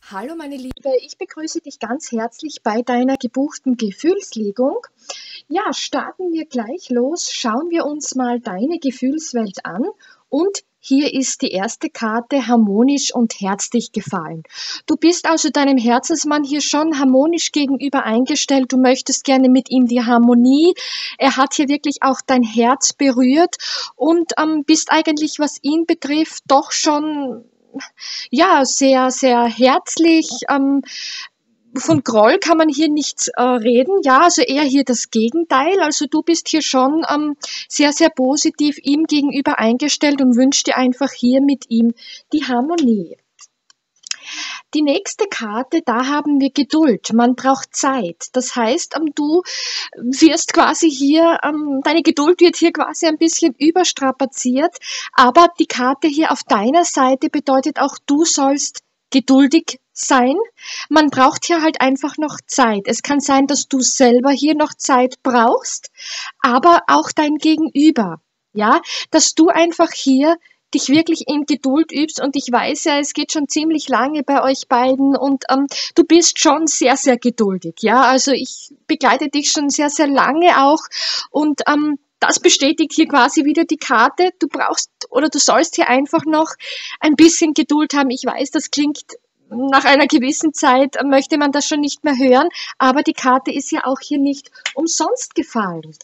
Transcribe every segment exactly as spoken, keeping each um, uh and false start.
Hallo meine Liebe, ich begrüße dich ganz herzlich bei deiner gebuchten Gefühlslegung. Ja, starten wir gleich los, schauen wir uns mal deine Gefühlswelt an und hier ist die erste Karte harmonisch und herzlich gefallen. Du bist also deinem Herzensmann hier schon harmonisch gegenüber eingestellt, du möchtest gerne mit ihm die Harmonie, er hat hier wirklich auch dein Herz berührt und ähm, bist eigentlich, was ihn betrifft, doch schon ja, sehr, sehr herzlich. Ähm, von Groll kann man hier nicht äh, reden. Ja, also eher hier das Gegenteil. Also du bist hier schon ähm, sehr, sehr positiv ihm gegenüber eingestellt und wünschst dir einfach hier mit ihm die Harmonie. Die nächste Karte, da haben wir Geduld. Man braucht Zeit. Das heißt, ähm, du wirst quasi hier, ähm, deine Geduld wird hier quasi ein bisschen überstrapaziert. Aber die Karte hier auf deiner Seite bedeutet auch, du sollst geduldig sein. Man braucht hier halt einfach noch Zeit. Es kann sein, dass du selber hier noch Zeit brauchst, aber auch dein Gegenüber. Ja, dass du einfach hier dich wirklich in Geduld übst und ich weiß ja, es geht schon ziemlich lange bei euch beiden und ähm, du bist schon sehr, sehr geduldig, ja, also ich begleite dich schon sehr, sehr lange auch und ähm, das bestätigt hier quasi wieder die Karte, du brauchst oder du sollst hier einfach noch ein bisschen Geduld haben, ich weiß, das klingt nach einer gewissen Zeit, äh, möchte man das schon nicht mehr hören, aber die Karte ist ja auch hier nicht umsonst gefallen.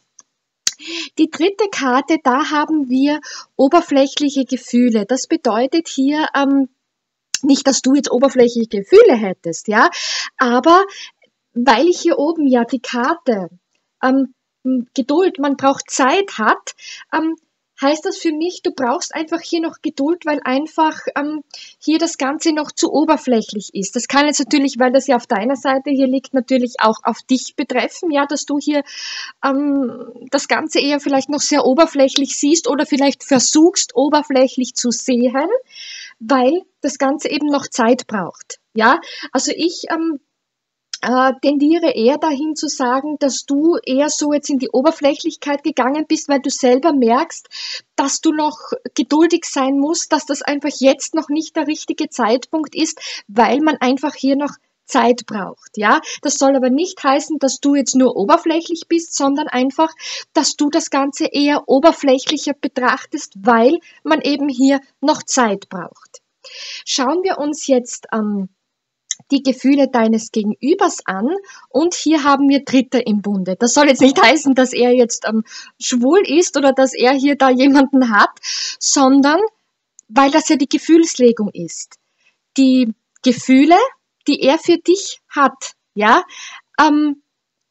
Die dritte Karte, da haben wir oberflächliche Gefühle. Das bedeutet hier ähm, nicht, dass du jetzt oberflächliche Gefühle hättest, ja, aber weil ich hier oben ja die Karte ähm, Geduld, man braucht Zeit hat, ähm, heißt das für mich, du brauchst einfach hier noch Geduld, weil einfach ähm, hier das Ganze noch zu oberflächlich ist. Das kann jetzt natürlich, weil das ja auf deiner Seite hier liegt, natürlich auch auf dich betreffen, ja, dass du hier ähm, das Ganze eher vielleicht noch sehr oberflächlich siehst oder vielleicht versuchst, oberflächlich zu sehen, weil das Ganze eben noch Zeit braucht. Ja, also ich ähm, äh, tendiere eher dahin zu sagen, dass du eher so jetzt in die Oberflächlichkeit gegangen bist, weil du selber merkst, dass du noch geduldig sein musst, dass das einfach jetzt noch nicht der richtige Zeitpunkt ist, weil man einfach hier noch Zeit braucht, ja. Das soll aber nicht heißen, dass du jetzt nur oberflächlich bist, sondern einfach, dass du das Ganze eher oberflächlicher betrachtest, weil man eben hier noch Zeit braucht. Schauen wir uns jetzt ähm, die Gefühle deines Gegenübers an und hier haben wir Dritte im Bunde. Das soll jetzt nicht heißen, dass er jetzt ähm, schwul ist oder dass er hier da jemanden hat, sondern weil das ja die Gefühlslegung ist. Die Gefühle, die er für dich hat, ja, ähm,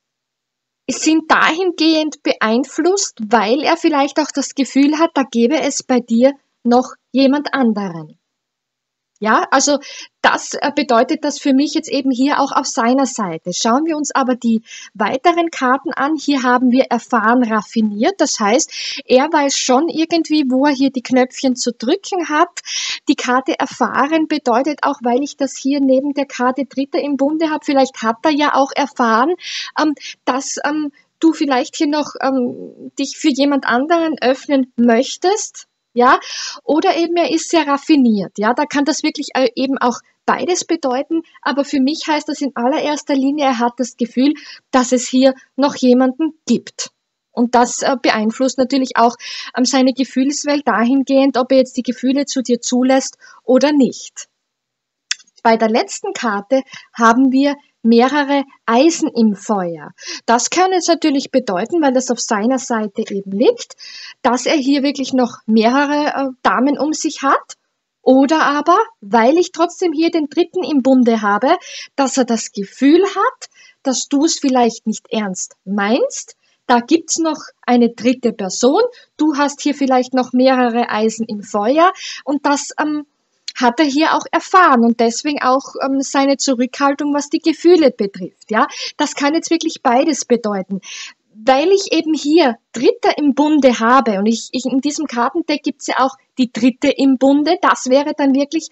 sind dahingehend beeinflusst, weil er vielleicht auch das Gefühl hat, da gäbe es bei dir noch jemand anderen. Ja, also das äh, bedeutet das für mich jetzt eben hier auch auf seiner Seite. Schauen wir uns aber die weiteren Karten an. Hier haben wir erfahren raffiniert. Das heißt, er weiß schon irgendwie, wo er hier die Knöpfchen zu drücken hat. Die Karte erfahren bedeutet auch, weil ich das hier neben der Karte Dritter im Bunde habe, vielleicht hat er ja auch erfahren, ähm, dass ähm, du vielleicht hier noch ähm, dich für jemand anderen öffnen möchtest. Ja, oder eben er ist sehr raffiniert, ja, da kann das wirklich äh, eben auch beides bedeuten, aber für mich heißt das in allererster Linie, er hat das Gefühl, dass es hier noch jemanden gibt. Und das äh, beeinflusst natürlich auch ähm, seine Gefühlswelt dahingehend, ob er jetzt die Gefühle zu dir zulässt oder nicht. Bei der letzten Karte haben wir mehrere Eisen im Feuer. Das kann jetzt natürlich bedeuten, weil das auf seiner Seite eben liegt, dass er hier wirklich noch mehrere äh, Damen um sich hat. Oder aber, weil ich trotzdem hier den Dritten im Bunde habe, dass er das Gefühl hat, dass du es vielleicht nicht ernst meinst. Da gibt's noch eine dritte Person. Du hast hier vielleicht noch mehrere Eisen im Feuer und das ähm, hat er hier auch erfahren und deswegen auch ähm, seine Zurückhaltung, was die Gefühle betrifft. Ja, das kann jetzt wirklich beides bedeuten. Weil ich eben hier Dritte im Bunde habe und ich, ich in diesem Kartendeck gibt's ja auch die Dritte im Bunde, das wäre dann wirklich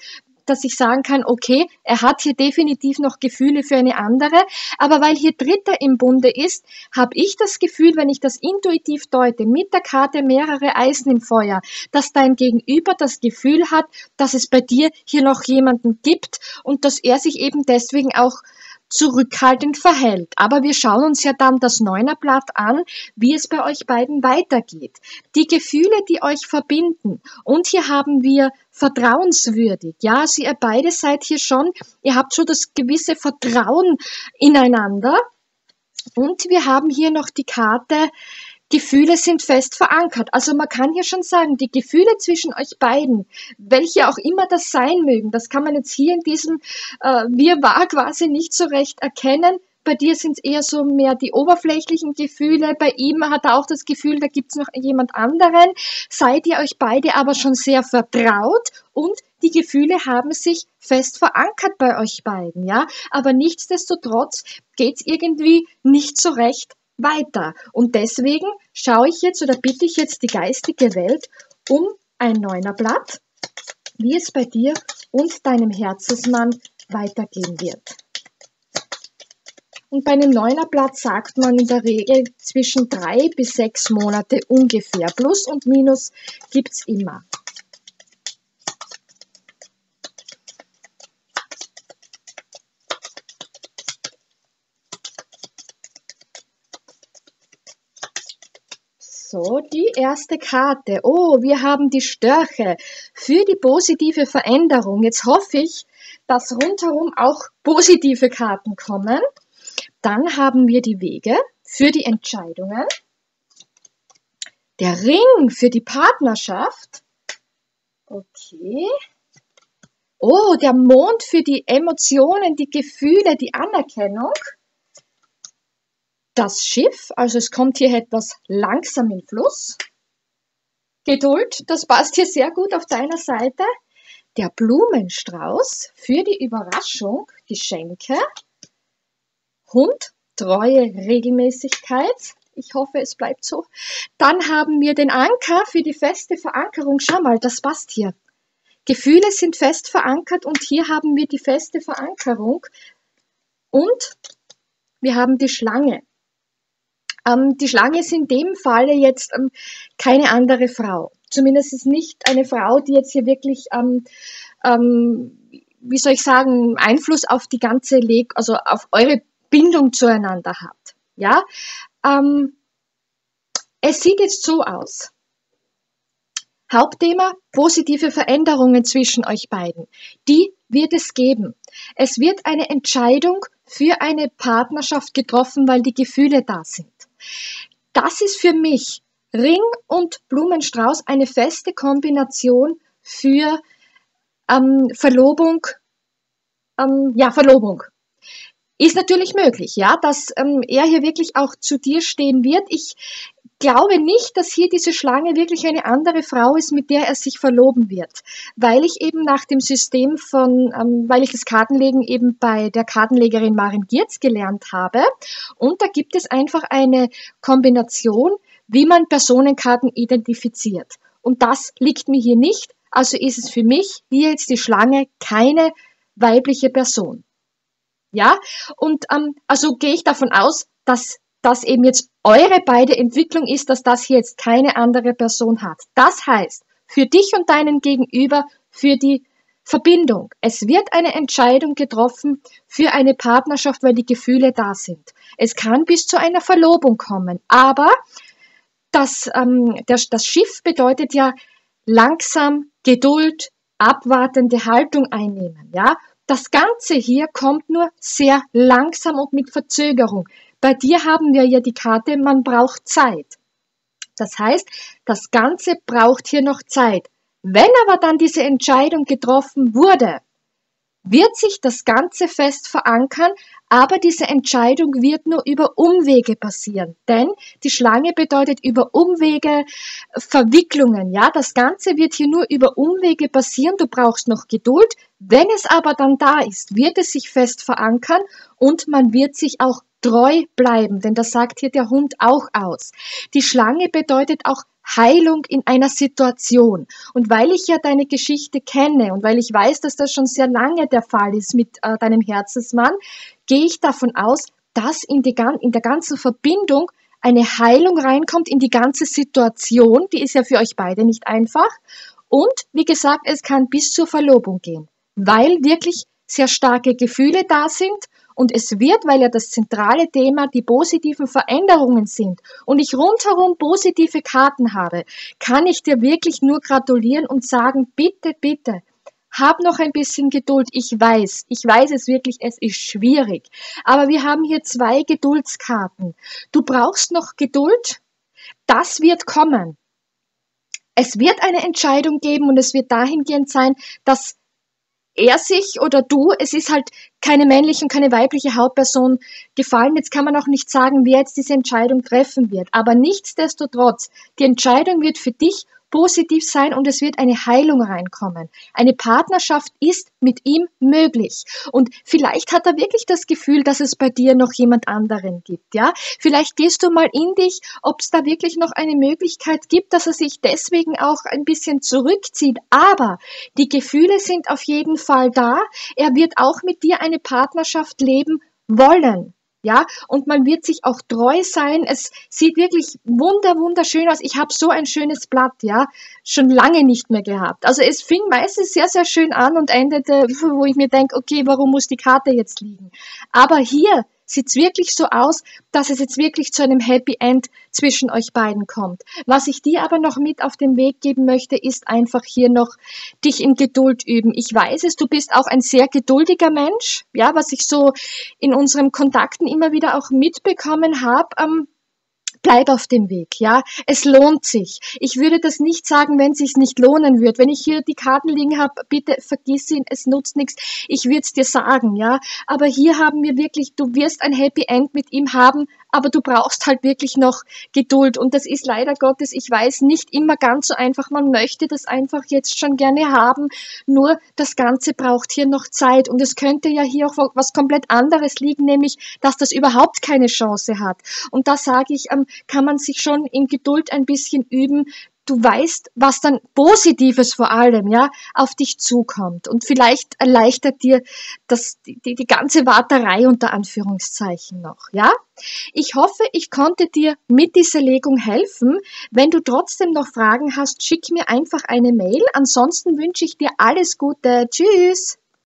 dass ich sagen kann, okay, er hat hier definitiv noch Gefühle für eine andere, aber weil hier Dritter im Bunde ist, habe ich das Gefühl, wenn ich das intuitiv deute, mit der Karte mehrere Eisen im Feuer, dass dein Gegenüber das Gefühl hat, dass es bei dir hier noch jemanden gibt und dass er sich eben deswegen auch zurückhaltend verhält. Aber wir schauen uns ja dann das Neunerblatt an, wie es bei euch beiden weitergeht. Die Gefühle, die euch verbinden. Und hier haben wir vertrauenswürdig. Ja, also ihr beide seid hier schon, ihr habt schon das gewisse Vertrauen ineinander. Und wir haben hier noch die Karte, Gefühle sind fest verankert. Also man kann hier schon sagen, die Gefühle zwischen euch beiden, welche auch immer das sein mögen, das kann man jetzt hier in diesem äh, Wirrwarr quasi nicht so recht erkennen. Bei dir sind es eher so mehr die oberflächlichen Gefühle, bei ihm hat er auch das Gefühl, da gibt es noch jemand anderen. Seid ihr euch beide aber schon sehr vertraut und die Gefühle haben sich fest verankert bei euch beiden, ja. Aber nichtsdestotrotz geht es irgendwie nicht so recht weiter. Und deswegen schaue ich jetzt oder bitte ich jetzt die geistige Welt um ein Neunerblatt, wie es bei dir und deinem Herzensmann weitergehen wird. Und bei einem Neunerblatt sagt man in der Regel zwischen drei bis sechs Monate ungefähr. Plus und Minus gibt es immer. So, die erste Karte. Oh, wir haben die Störche für die positive Veränderung. Jetzt hoffe ich, dass rundherum auch positive Karten kommen. Dann haben wir die Wege für die Entscheidungen. Der Ring für die Partnerschaft. Okay. Oh, der Mond für die Emotionen, die Gefühle, die Anerkennung. Das Schiff, also es kommt hier etwas langsam in Fluss. Geduld, das passt hier sehr gut auf deiner Seite. Der Blumenstrauß für die Überraschung, Geschenke. Hund, Treue, Regelmäßigkeit. Ich hoffe, es bleibt so. Dann haben wir den Anker für die feste Verankerung. Schau mal, das passt hier. Gefühle sind fest verankert und hier haben wir die feste Verankerung. Und wir haben die Schlange. Ähm, die Schlange ist in dem Falle jetzt ähm, keine andere Frau. Zumindest ist nicht eine Frau, die jetzt hier wirklich, ähm, ähm, wie soll ich sagen, Einfluss auf die ganze, Leg also auf eure Bindung zueinander hat. Ja, ähm, es sieht jetzt so aus. Hauptthema, positive Veränderungen zwischen euch beiden. Die wird es geben. Es wird eine Entscheidung für eine Partnerschaft getroffen, weil die Gefühle da sind. Das ist für mich Ring und Blumenstrauß eine feste Kombination für ähm, Verlobung. Ähm, ja, Verlobung. Ist natürlich möglich, ja, dass ähm, er hier wirklich auch zu dir stehen wird. Ich glaube nicht, dass hier diese Schlange wirklich eine andere Frau ist, mit der er sich verloben wird, weil ich eben nach dem System von, ähm, weil ich das Kartenlegen eben bei der Kartenlegerin Maren Giertz gelernt habe und da gibt es einfach eine Kombination, wie man Personenkarten identifiziert und das liegt mir hier nicht, also ist es für mich hier jetzt die Schlange keine weibliche Person. Ja, und ähm, also gehe ich davon aus, dass das eben jetzt eure beide Entwicklung ist, dass das hier jetzt keine andere Person hat. Das heißt, für dich und deinen Gegenüber, für die Verbindung. Es wird eine Entscheidung getroffen für eine Partnerschaft, weil die Gefühle da sind. Es kann bis zu einer Verlobung kommen, aber das, ähm, das, das Schiff bedeutet ja langsam Geduld, abwartende Haltung einnehmen, ja. Das Ganze hier kommt nur sehr langsam und mit Verzögerung. Bei dir haben wir ja die Karte, man braucht Zeit. Das heißt, das Ganze braucht hier noch Zeit. Wenn aber dann diese Entscheidung getroffen wurde, wird sich das Ganze fest verankern, aber diese Entscheidung wird nur über Umwege passieren. Denn die Schlange bedeutet über Umwege, Verwicklungen. Ja, das Ganze wird hier nur über Umwege passieren. Du brauchst noch Geduld. Wenn es aber dann da ist, wird es sich fest verankern und man wird sich auch treu bleiben, denn das sagt hier der Hund auch aus. Die Schlange bedeutet auch Heilung in einer Situation. Und weil ich ja deine Geschichte kenne und weil ich weiß, dass das schon sehr lange der Fall ist mit äh, deinem Herzensmann, gehe ich davon aus, dass in, die, in der ganzen Verbindung eine Heilung reinkommt in die ganze Situation. Die ist ja für euch beide nicht einfach. Und wie gesagt, es kann bis zur Verlobung gehen, weil wirklich sehr starke Gefühle da sind. Und es wird, weil ja das zentrale Thema die positiven Veränderungen sind und ich rundherum positive Karten habe, kann ich dir wirklich nur gratulieren und sagen, bitte, bitte, hab noch ein bisschen Geduld. Ich weiß, ich weiß es wirklich, es ist schwierig. Aber wir haben hier zwei Geduldskarten. Du brauchst noch Geduld. Das wird kommen. Es wird eine Entscheidung geben und es wird dahingehend sein, dass er sich oder du, es ist halt keine männliche und keine weibliche Hauptperson gefallen. Jetzt kann man auch nicht sagen, wer jetzt diese Entscheidung treffen wird. Aber nichtsdestotrotz, die Entscheidung wird für dich positiv sein und es wird eine Heilung reinkommen. Eine Partnerschaft ist mit ihm möglich. Und vielleicht hat er wirklich das Gefühl, dass es bei dir noch jemand anderen gibt, ja? Vielleicht gehst du mal in dich, ob es da wirklich noch eine Möglichkeit gibt, dass er sich deswegen auch ein bisschen zurückzieht. Aber die Gefühle sind auf jeden Fall da. Er wird auch mit dir eine Partnerschaft leben wollen. Ja, und man wird sich auch treu sein. Es sieht wirklich wunder, wunderschön aus. Ich habe so ein schönes Blatt, ja, schon lange nicht mehr gehabt. Also es fing meistens sehr, sehr schön an und endete, wo ich mir denke, okay, warum muss die Karte jetzt liegen? Aber hier sieht es wirklich so aus, dass es jetzt wirklich zu einem Happy End zwischen euch beiden kommt. Was ich dir aber noch mit auf den Weg geben möchte, ist einfach hier noch dich in Geduld üben. Ich weiß es, du bist auch ein sehr geduldiger Mensch, ja, was ich so in unseren Kontakten immer wieder auch mitbekommen habe. Ähm, Bleib auf dem Weg, ja. Es lohnt sich. Ich würde das nicht sagen, wenn es sich nicht lohnen würde. Wenn ich hier die Karten liegen habe, bitte vergiss ihn, es nutzt nichts. Ich würde es dir sagen, ja. Aber hier haben wir wirklich, du wirst ein Happy End mit ihm haben, aber du brauchst halt wirklich noch Geduld. Und das ist leider Gottes, ich weiß, nicht immer ganz so einfach. Man möchte das einfach jetzt schon gerne haben. Nur das Ganze braucht hier noch Zeit. Und es könnte ja hier auch was komplett anderes liegen, nämlich, dass das überhaupt keine Chance hat. Und da sage ich, ähm, kann man sich schon in Geduld ein bisschen üben. Du weißt, was dann Positives vor allem, ja, auf dich zukommt. Und vielleicht erleichtert dir das, die, die ganze Warterei unter Anführungszeichen noch, ja. Ich hoffe, ich konnte dir mit dieser Legung helfen. Wenn du trotzdem noch Fragen hast, schick mir einfach eine Mail. Ansonsten wünsche ich dir alles Gute. Tschüss!